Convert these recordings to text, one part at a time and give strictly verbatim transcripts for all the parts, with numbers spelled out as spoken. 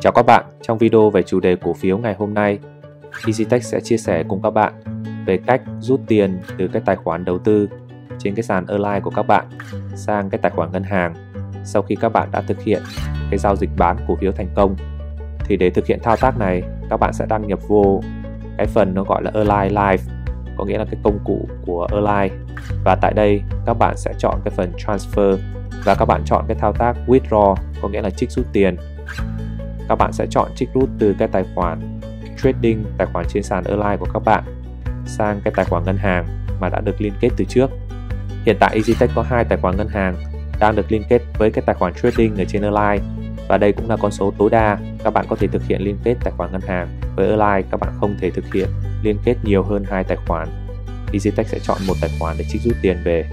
Chào các bạn, trong video về chủ đề cổ phiếu ngày hôm nay, EasyTech sẽ chia sẻ cùng các bạn về cách rút tiền từ cái tài khoản đầu tư trên cái sàn Align của các bạn sang cái tài khoản ngân hàng sau khi các bạn đã thực hiện cái giao dịch bán cổ phiếu thành công. Thì để thực hiện thao tác này, các bạn sẽ đăng nhập vô cái phần nó gọi là Align Live, có nghĩa là cái công cụ của Align, và tại đây các bạn sẽ chọn cái phần Transfer và các bạn chọn cái thao tác Withdraw, có nghĩa là trích rút tiền. Các bạn sẽ chọn trích rút từ cái tài khoản trading, tài khoản trên sàn Align của các bạn sang cái tài khoản ngân hàng mà đã được liên kết từ trước. Hiện tại EasyTech có hai tài khoản ngân hàng đang được liên kết với cái tài khoản trading ở trên Align, và đây cũng là con số tối đa các bạn có thể thực hiện liên kết tài khoản ngân hàng. Với Align các bạn không thể thực hiện liên kết nhiều hơn hai tài khoản. EasyTech sẽ chọn một tài khoản để trích rút tiền về,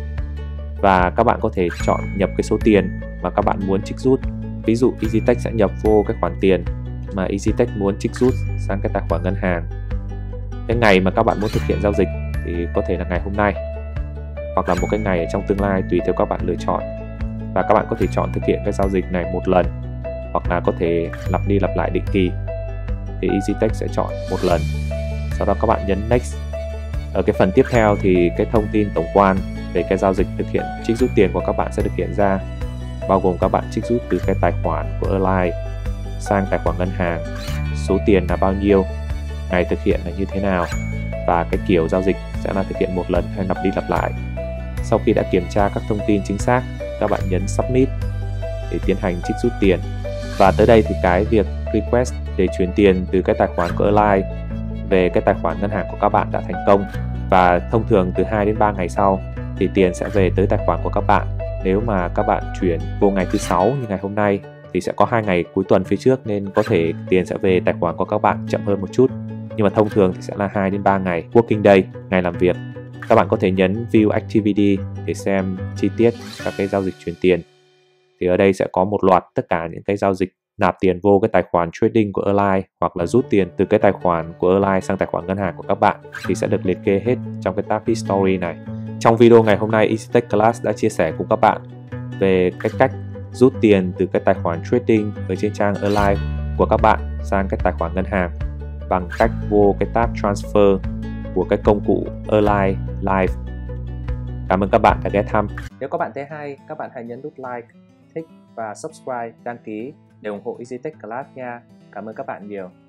và các bạn có thể chọn nhập cái số tiền mà các bạn muốn trích rút. Ví dụ EasyTech sẽ nhập vô cái khoản tiền mà EasyTech muốn trích rút sang cái tài khoản ngân hàng. Cái ngày mà các bạn muốn thực hiện giao dịch thì có thể là ngày hôm nay, hoặc là một cái ngày ở trong tương lai, tùy theo các bạn lựa chọn. Và các bạn có thể chọn thực hiện cái giao dịch này một lần, hoặc là có thể lặp đi lặp lại định kỳ. Thì EasyTech sẽ chọn một lần, sau đó các bạn nhấn Next. Ở cái phần tiếp theo thì cái thông tin tổng quan về cái giao dịch thực hiện trích rút tiền của các bạn sẽ được hiện ra, bao gồm các bạn trích rút từ cái tài khoản của Align sang tài khoản ngân hàng, số tiền là bao nhiêu, ngày thực hiện là như thế nào, và cái kiểu giao dịch sẽ là thực hiện một lần hay lặp đi lặp lại. Sau khi đã kiểm tra các thông tin chính xác, các bạn nhấn Submit để tiến hành trích rút tiền. Và tới đây thì cái việc request để chuyển tiền từ cái tài khoản của Align về cái tài khoản ngân hàng của các bạn đã thành công, và thông thường từ hai đến ba ngày sau thì tiền sẽ về tới tài khoản của các bạn. Nếu mà các bạn chuyển vô ngày thứ sáu như ngày hôm nay thì sẽ có hai ngày cuối tuần phía trước, nên có thể tiền sẽ về tài khoản của các bạn chậm hơn một chút. Nhưng mà thông thường thì sẽ là hai đến ba ngày working day, ngày làm việc. Các bạn có thể nhấn View Activity để xem chi tiết các cái giao dịch chuyển tiền. Thì ở đây sẽ có một loạt tất cả những cái giao dịch nạp tiền vô cái tài khoản trading của Align, hoặc là rút tiền từ cái tài khoản của Align sang tài khoản ngân hàng của các bạn, thì sẽ được liệt kê hết trong cái tab History này. Trong video ngày hôm nay, EasyTech Class đã chia sẻ cùng các bạn về cái cách rút tiền từ cái tài khoản trading ở trên trang Align của các bạn sang cái tài khoản ngân hàng bằng cách vô cái tab Transfer của cái công cụ Align Live. Cảm ơn các bạn đã ghé thăm. Nếu các bạn thấy hay, các bạn hãy nhấn nút like, thích và subscribe, đăng ký để ủng hộ EasyTech Class nha. Cảm ơn các bạn nhiều.